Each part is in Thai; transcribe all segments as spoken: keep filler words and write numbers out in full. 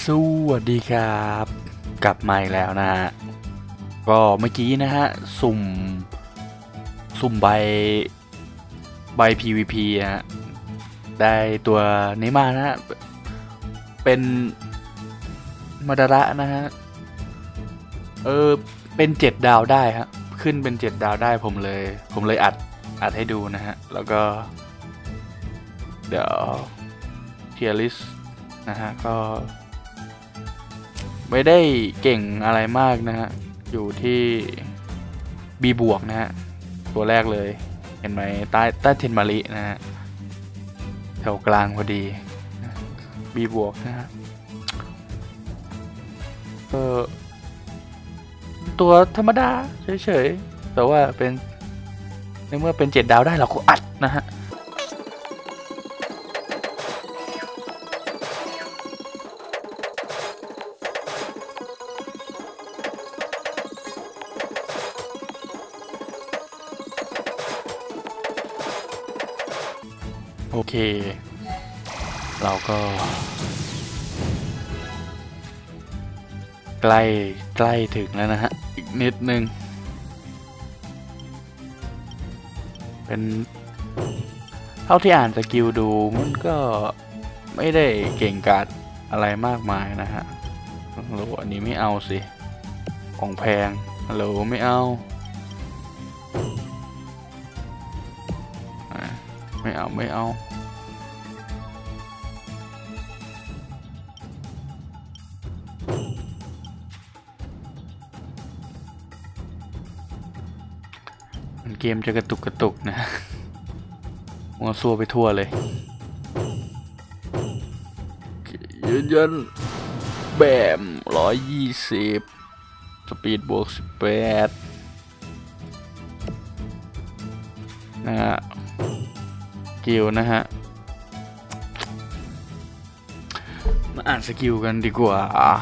สวัสดีครับกลับมาอีกแล้วนะฮะก็เมื่อกี้นะฮะสุ่มสุ่มใบใบ พี วี พี ฮะได้ตัวนี้มานะฮะเป็นมาดาระนะฮะเออเป็นเจ็ดดาวได้ฮะขึ้นเป็นเจ็ดดาวได้ผมเลยผมเลยอัดอัดให้ดูนะฮะแล้วก็เดี๋ยวเทียร์ลิสนะฮะก็ไม่ได้เก่งอะไรมากนะฮะอยู่ที่ B บวกนะฮะตัวแรกเลยเห็นไหมใต้ใต้เทนมารินะฮะแถวกลางพอดี B บวกนะฮะเออตัวธรรมดาเฉยๆแต่ว่าเป็นในเมื่อเป็นเจ็ดดาวได้เราก็อัดนะฮะโอเคเราก็ใกล้ใกล้ถึงแล้วนะฮะอีกนิดนึงเป็นเท่าที่อ่านสกิลดูมันก็ไม่ได้เก่งกาจอะไรมากมายนะฮะฮัลโหลอันนี้ไม่เอาสิของแพงฮัลโหลไม่เอาไม่เอาไม่เอาเกมจะกระตุกกระตุกนะมัวซัวไปทั่วเลยยืนยันแบมร้อยยี่สิบสปีดบวกสิบแปดนะฮะสกิลนะฮะมาอ่านสกิลกันดีกว่า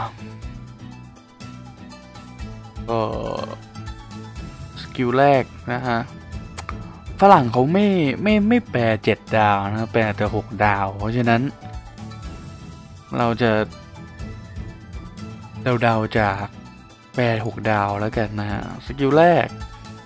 ก็สกิลแรกนะฮะฝรั่งเขาไม่ไม่ไม่แปลเจ็ดดาวนะแปลแต่หกดาวเพราะฉะนั้นเราจะเดาๆจากแปลหกดาวแล้วกันนะฮะสกิลแรก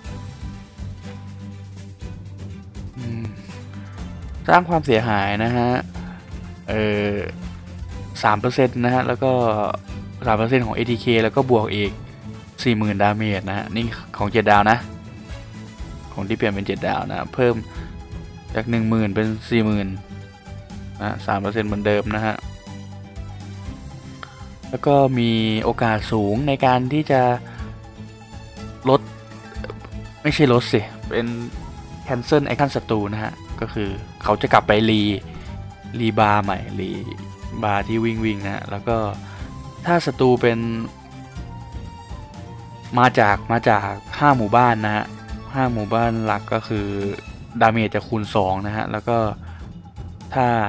สร้างความเสียหายนะฮะเออสามเปอร์เซ็นต์นะฮะแล้วก็สามเปอร์เซ็นต์ของ เอ ที เค แล้วก็บวกอีกสี่หมื่นดาเมจนะฮะนี่ของเจ็ดดาวนะของที่เปลี่ยนเป็นเจ็ดดาวนะเพิ่มจากหนึ่งหมื่นเป็นสี่หมื่นนะสามเปอร์เซ็นต์เหมือนเดิมนะฮะแล้วก็มีโอกาสสูงในการที่จะลดไม่ใช่ลดสิเป็น cancel ไอคอนศัตรูนะฮะก็คือเขาจะกลับไปรีรีบาร์ใหม่รีบาร์ที่วิ่งวิ่งนะฮะแล้วก็ถ้าศัตรูเป็นมาจากมาจากห้าหมู่บ้านนะฮะห้าหมู่บ้านหลักก็คือดาเมจจะคูณสองนะฮะแล้วก็ถ้า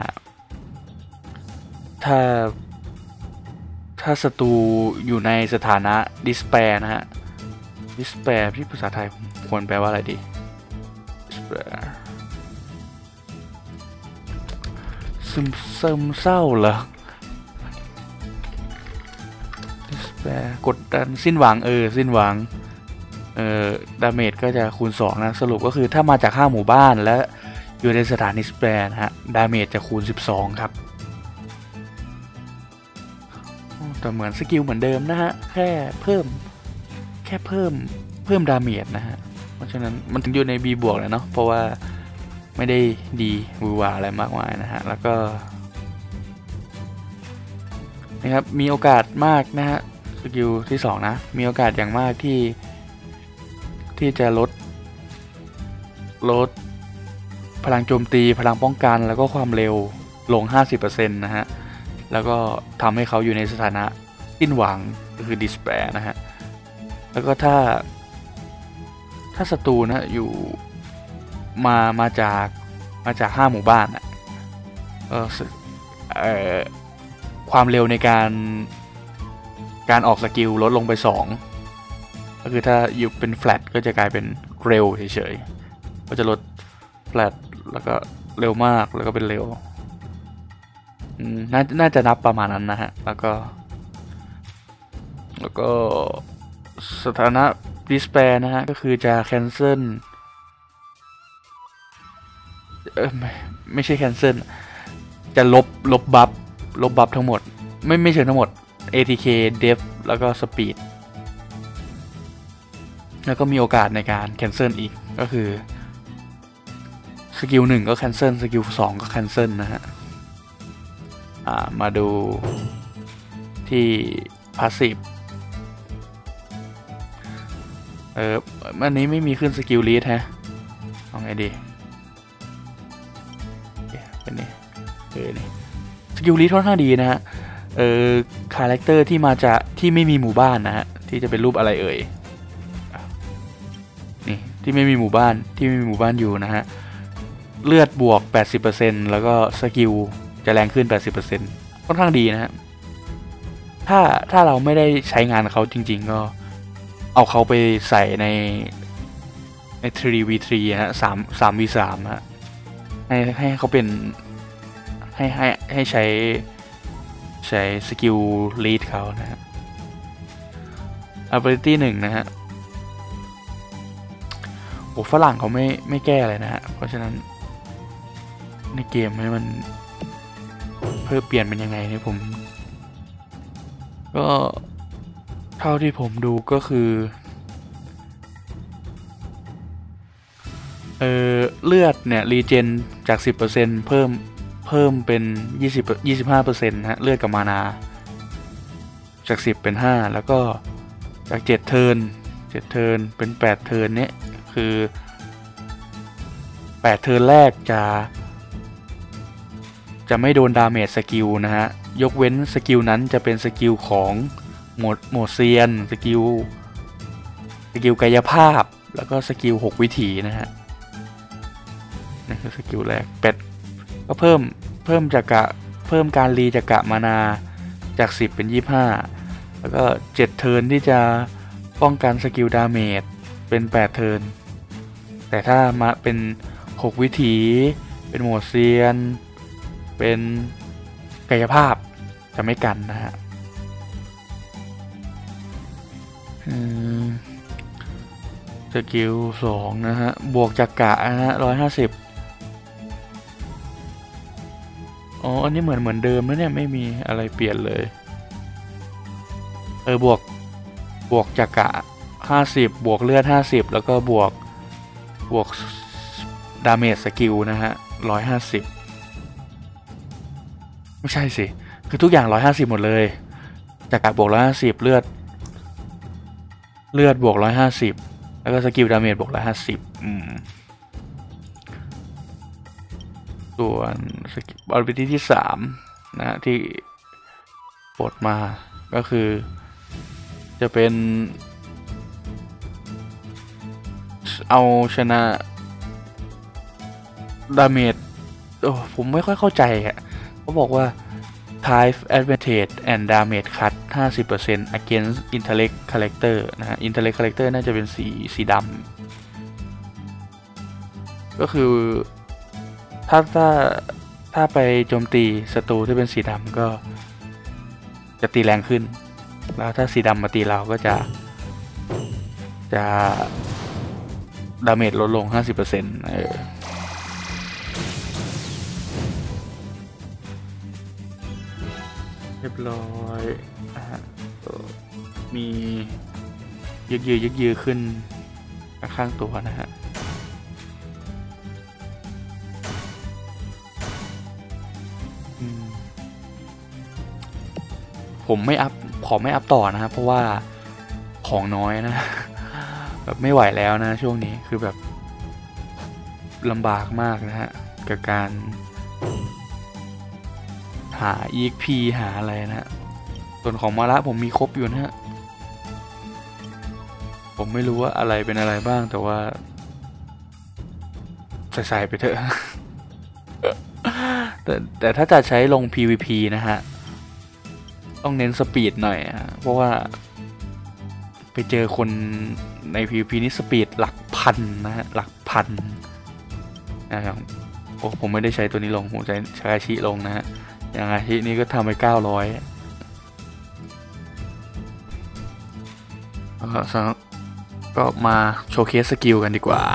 ถ้าถ้าศัตรูอยู่ในสถานะ despair นะฮะ despair พี่ภาษาไทยควรแปลว่าอะไรดี despair ซึมซึมเศร้าเหรอ despair กดดันสิ้นหวังเออสิ้นหวังเออดาเมจก็จะคูณสองนะสรุปก็คือถ้ามาจากห้าหมู่บ้านและอยู่ในสถานี despair นะฮะดาเมจจะคูณสิบสองครับแต่เหมือนสกิลเหมือนเดิมนะฮะแค่เพิ่มแค่เพิ่มเพิ่มดาเมจนะฮะเพราะฉะนั้นมันถึงอยู่ใน B บวกเลยเนาะเพราะว่าไม่ได้ดีวูวาอะไรมากมายนะฮะแล้วก็นะครับมีโอกาสมากนะฮะสกิลที่สองนะมีโอกาสอย่างมากที่ที่จะลดลดพลังโจมตีพลังป้องกันแล้วก็ความเร็วลง ห้าสิบเปอร์เซ็นต์ นะฮะแล้วก็ทำให้เขาอยู่ในสถานะสิ้นหวังก็คือ despair นะฮะแล้วก็ถ้าถ้าศัตรูนะอยู่มามาจากมาจากห้าหมู่บ้านอ่ะเออเอ่อความเร็วในการการออกสกิลลดลงไปสองก็คือถ้าอยู่เป็น flat ก็จะกลายเป็นเร็วเฉยๆก็จะลด flat แล้วก็เร็วมากแล้วก็เป็นเร็วน่าน่าจะนับประมาณนั้นนะฮะแล้วก็แล้วก็สถานะ despair นะฮะก็คือจะ cancel เออไม่ไม่ใช่ cancel จะลบลบบัฟลบบัฟทั้งหมดไม่ไม่เชิงทั้งหมด เอ ที เค Def แล้วก็ Speed แล้วก็มีโอกาสในการ cancel อีกก็คือสกิลหนึ่งก็ cancel สกิลสองก็ cancel นะฮะอ่ามาดูที่ passive เอออันนี้ไม่มีขึ้นสกิลลีดฮะเอาไงดีเป็นนี่เออนี่สกิลลีดค่อนข้างดีนะฮะเออคาแรคเตอร์ที่มาจากที่ไม่มีหมู่บ้านนะฮะที่จะเป็นรูปอะไรเอ่ยนี่ที่ไม่มีหมู่บ้านที่ไม่มีหมู่บ้านอยู่นะฮะเลือดบวก แปดสิบเปอร์เซ็นต์ แล้วก็สกิลจะแรงขึ้น แปดสิบเปอร์เซ็นต์ ค่อนข้างดีนะฮะถ้าถ้าเราไม่ได้ใช้งานเขาจริงๆก็เอาเขาไปใส่ในใน ทรี วี ทรี ฮะ สาม สาม วี สาม ฮะให้ให้เขาเป็นให้ให้ให้ใช้ใช้สกิลลีดเขานะฮะ ability หนึ่งนะฮะโอ้ฝรั่งเขาไม่ไม่แก้เลยนะฮะเพราะฉะนั้นในเกมให้มันเพิ่มเปลี่ยนเป็นยังไงเนี่ยผมก็เท่าที่ผมดูก็คือเออเลือดเนี่ยรีเจนจาก สิบเปอร์เซ็นต์ เพิ่มเพิ่มเป็นยี่สิบ ยี่สิบห้าเปอร์เซ็นต์ ฮะเลือดกับมานาจากสิบเป็นห้าแล้วก็จากเจ็ดเทิร์นเจ็ดเทิร์นเป็นแปดเทิร์นเนี่ยคือแปดเทิร์นแรกจะจะไม่โดนดาเมจสกิลนะฮะยกเว้นสกิลนั้นจะเป็นสกิลของโหมดโหมดเซียนสกิลสกิลกายภาพแล้วก็สกิลหกวิถีนะฮะนี่คือสกิลแรกเป็ดก็เพิ่มเพิ่มจากกะเพิ่มการรีจากกะมานาจากสิบเป็นยี่สิบห้าแล้วก็เจ็ดเทิร์นที่จะป้องกันสกิลดาเมจเป็นแปดเทิร์นแต่ถ้ามาเป็นหกวิถีเป็นโหมดเซียนเป็นกายภาพจะไม่กันนะฮะสกิลสองนะฮะบวกจากกะนะฮะร้อยห้าสิบอ๋ออันนี้เหมือนเหมือนเดิมนะเนี่ยไม่มีอะไรเปลี่ยนเลยเออบวกบวกจากกะห้าสิบบวกเลือดห้าสิบแล้วก็บวกบวกดาเมจสกิลนะฮะร้อยห้าสิบไม่ใช่สิคือทุกอย่างร้อยห้าสิบหมดเลยจากกะบวกร้อยห้าสิบเลือดเลือดบวกร้อยห้าสิบแล้วก็สกิลดาเมจบวกร้อยห้าสิบอืมส่วนสกิล ability ที่สามนะที่ปลดมาก็คือจะเป็นเอาชนะดาเมจโอ้ผมไม่ค่อยเข้าใจอ่ะเขาบอกว่า type advantage and damage cut ห้าสิบเปอร์เซ็นต์ against intellect character นะฮะ intellect character น่าจะเป็นสีสีดำก็คือถ้าถ้าถ้าไปโจมตีศัตรูที่เป็นสีดำก็จะตีแรงขึ้นแล้วถ้าสีดำมาตีเราก็จะจะดาเมจลดลง ห้าสิบเปอร์เซ็นต์ เออเรียบร้อยอ่ะมียึกยือยึกยือขึ้นข้างตัวนะฮะผมไม่อัพขอไม่อัพต่อนะครับเพราะว่าของน้อยนะแบบไม่ไหวแล้วนะช่วงนี้คือแบบลำบากมากนะฮะกับการหา อี เอ็กซ์ พี หาอะไรนะฮะส่วนของมาระผมมีครบอยู่นะฮะผมไม่รู้ว่าอะไรเป็นอะไรบ้างแต่ว่าใส่ๆไปเถอะ แต่แต่ถ้าจะใช้ลง พี วี พี นะฮะต้องเน้นสปีดหน่อยฮะเพราะว่าไปเจอคนใน พี วี พี นี่สปีดหลักพันนะฮะหลักพันนะครับโอ้ผมไม่ได้ใช้ตัวนี้ลงผมใช้ชาชิลงนะฮะอย่างอาชินี่ก็ทำไปเก้าร้อยก็มาโชว์เคสสกิลกันดีกว่า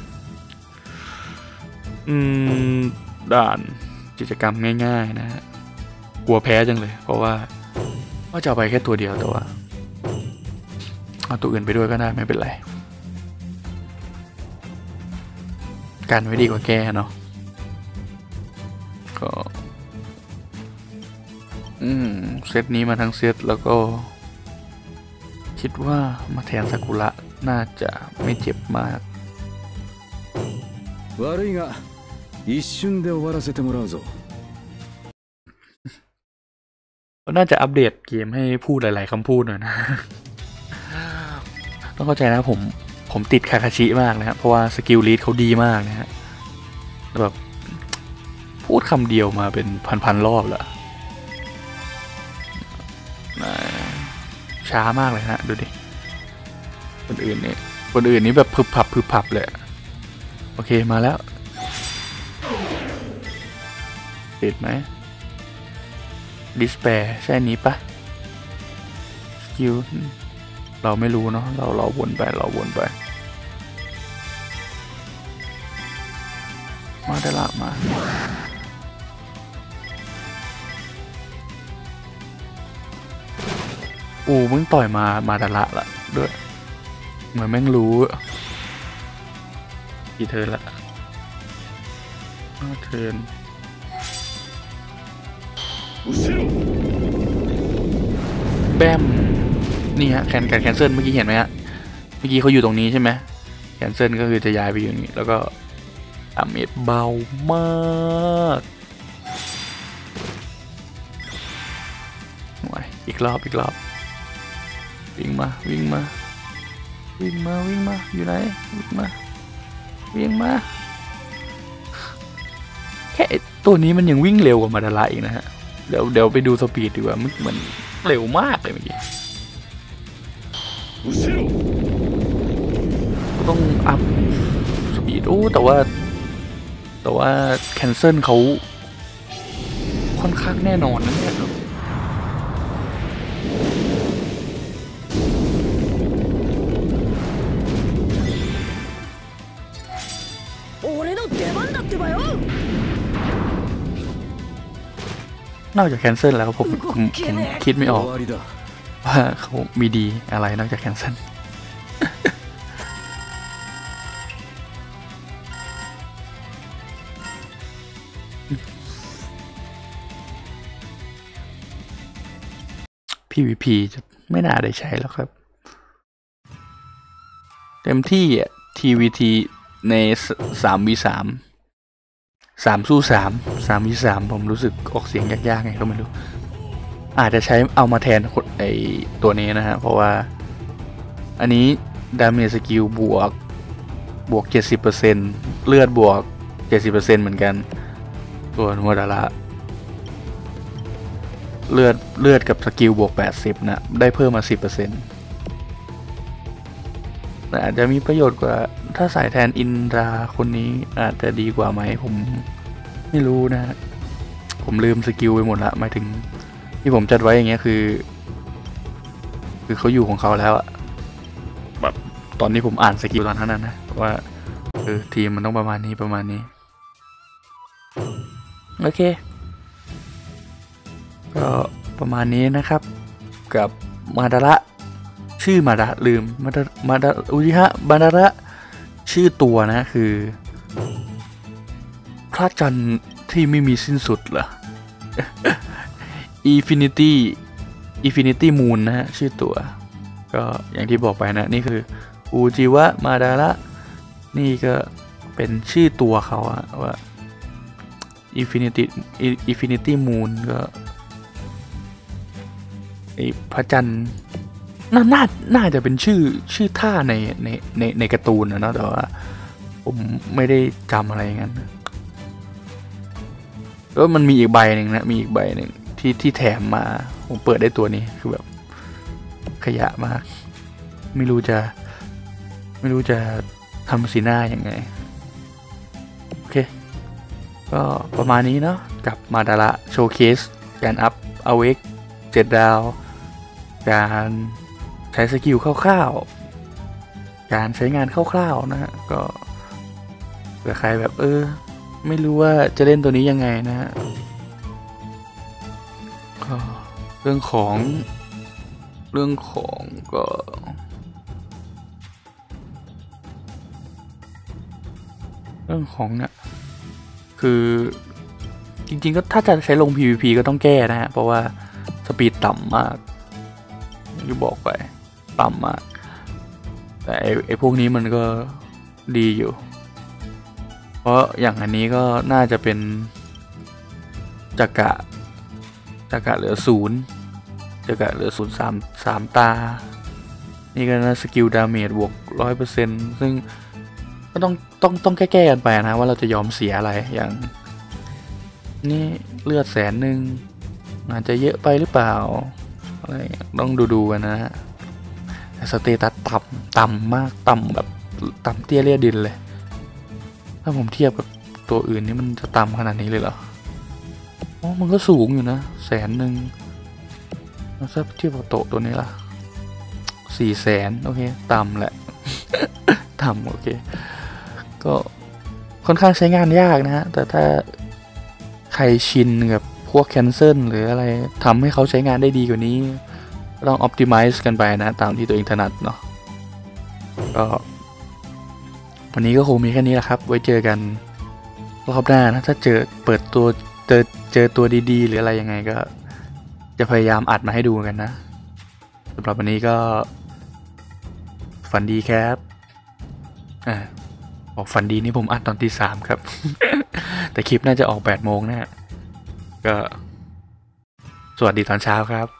อืมด่านกิจกรรมง่ายๆนะฮะกลัวแพ้จังเลยเพราะว่าว่าจะเอาไปแค่ตัวเดียวแต่ว่าเอาตัวอื่นไปด้วยก็ได้ไม่เป็นไรกันไว้ดีกว่าแก้เนาะก็อืมเซตนี้มาทั้งเซตแล้วก็คิดว่ามาแทนซากุระน่าจะไม่เจ็บมาก悪いが一瞬で終わらせてもらうぞน่าจะอัปเดตเกมให้พูดหลายๆคำพูดหน่อยนะต้องเข้าใจนะผมผมติดคาคาชิมากนะครับเพราะว่าสกิลลีดเขาดีมากนะฮะแบบพูดคำเดียวมาเป็นพันๆรอบแล้วช้ามากเลยฮะดูดิคนอื่นนี่คนอื่นนี่แบบพึบพับพึบพับเลยโอเคมาแล้วติดไหมดิสแปร์ใช่นี้ปะสกิลเราไม่รู้เนาะเราเราวนไปเราวนไปมาได้ละมาอูมึงต่อยมามาดาละละด้วยเหมือนแม่งรู้กี่เทิร์นละห้าเทิร์นแบมนี่ฮะแคนการแคนเซิลเมื่อกี้เห็นไหมฮะเมื่อกี้เขาอยู่ตรงนี้ใช่ไหมแคนเซิลก็คือจะย้ายไปอยู่นี้แล้วก็ดาเมจเบามากอีกรอบอีกรอบวิ่งมาวิ่งมาวิ่งมาวิ่งมาอยู่ไหนวิ่งมาวิ่งมาแค่ตัวนี้มันยังวิ่งเร็วกว่ามาดาระอีกนะฮะเดี๋ยวเดี๋ยวไปดูสปีดดีกว่ามันมันเร็วมากเลยเมื่อกี้ต้องอัพสปีดโอ้แต่ว่าแต่ว่าแคนเซิลเขาค่อนข้างแน่นอนนะเนี่ยนอกจากแคนเซิลแล้วผมผมผมคิดไม่ออกว่าเขามีดีอะไรนอกจากแคนเซิลพี วี พี จะไม่น่าได้ใช้แล้วครับเต็มที่อ่ะ ที วี ที ใน สาม วี สามสามสู้สามสามวีสามผมรู้สึกออกเสียงยากๆไงก็ไม่รู้อาจจะใช้เอามาแทนไอตัวนี้นะฮะเพราะว่าอันนี้ดาเมจสกิลบวกบวก เจ็ดสิบเปอร์เซ็นต์ เลือดบวก เจ็ดสิบเปอร์เซ็นต์ เหมือนกันส่วนมาดาระเลือดเลือดกับสกิลบวกแปดสิบนะได้เพิ่มมา สิบเปอร์เซ็นต์ แต่อาจจะมีประโยชน์กว่าถ้าใส่แทนอินดาคนนี้อาจจะดีกว่าไหมผมไม่รู้นะผมลืมสกิลไปหมดละหมายถึงที่ผมจัดไว้อย่างเงี้ยคือคือเขาอยู่ของเขาแล้วอะแบบตอนนี้ผมอ่านสกิลตอนนั้นนะว่าเออทีมมันต้องประมาณนี้ประมาณนี้โอเคก็ประมาณนี้นะครับกับมาดาระชื่อมาดาลืมมาดามาดาอุจิฮะมาดาระชื่อตัวนะคือพระจันทร์ที่ไม่มีสิ้นสุดเหรอ Infinity Infinity Moon นะฮะชื่อตัวก็อย่างที่บอกไปนะนี่คืออุจิวะมาดาระนี่ก็เป็นชื่อตัวเขาอะว่า Infinity Infinity Moon ก็ไอพระจันทร์น่าน่าน่าจะเป็นชื่อชื่อท่าในในในในการ์ตูนนะเนาะแต่ว่าผมไม่ได้จำอะไรอย่างนั้นแล้วมันมีอีกใบหนึ่งนะมีอีกใบหนึ่งที่ที่แถมมาผมเปิดได้ตัวนี้คือแบบขยะมากไม่รู้จะไม่รู้จะทำสีหน้าอย่างไงโอเคก็ประมาณนี้เนาะกับมาดาระโชว์เคสการอัพเอาเวกเจ็ดดาวการใช้ช้สกิลคร่าวๆการใช้งานคร่าวๆนะฮะก็เผื่อใครแบบเออไม่รู้ว่าจะเล่นตัวนี้ยังไงนะฮะก็เรื่องของเรื่องของก็เรื่องของเนี่ยคือจริงๆก็ถ้าจะใช้ลง พี วี พี ก็ต้องแก้นะฮะเพราะว่าสปีดต่ำมากที่บอกไปต่ำมากแต่ไอ้ไอ้พวกนี้มันก็ดีอยู่เพราะอย่างอันนี้ก็น่าจะเป็นจักระจักระเหลือศูนย์จักระเหลือศูนย์สามสามตานี่ก็นะสกิลดาเมจบวกร้อยเปอร์เซ็นต์ซึ่งก็ต้องต้องต้องแก้ๆกันไปนะว่าเราจะยอมเสียอะไรอย่างนี่เลือดแสนหนึ่งอาจจะเยอะไปหรือเปล่าอะไรต้องดูดูกันนะฮะสเตตัสต่ำต่ำมากต่ำแบบต่ำเตี้ยเลี่ยดินเลยถ้าผมเทียบกับตัวอื่นนี่มันจะต่ำขนาดนี้เลยเหรออ๋อมันก็สูงอยู่นะแสนหนึ่งถ้าเทียบกับโตตัวนี้ล่ะสี่แสนโอเคต่ำแหละ ต่ำโอเคก็ค่อนข้างใช้งานยากนะฮะแต่ถ้าใครชินกับพวกแคนเซิลหรืออะไรทำให้เขาใช้งานได้ดีกว่านี้ต้องออ p ติไมซ์กันไปนะตามที่ตัวเองถนัดเนาะก็วันนี้ก็คงมีแค่นี้แหละครับไว้เจอกันรอบหน้านะถ้าเจอเปิดตัวเจอเจอตัวดีๆหรืออะไรยังไงก็จะพยายามอัดมาให้ดูกันนะสำหรับวันนี้ก็ฝันดีครับอ่าบอกฝันดีนี่ผมอัดตอนตีสามครับ แต่คลิปน่าจะออกแปดโมงนะฮะก็สวัสดีตอนเช้าครับ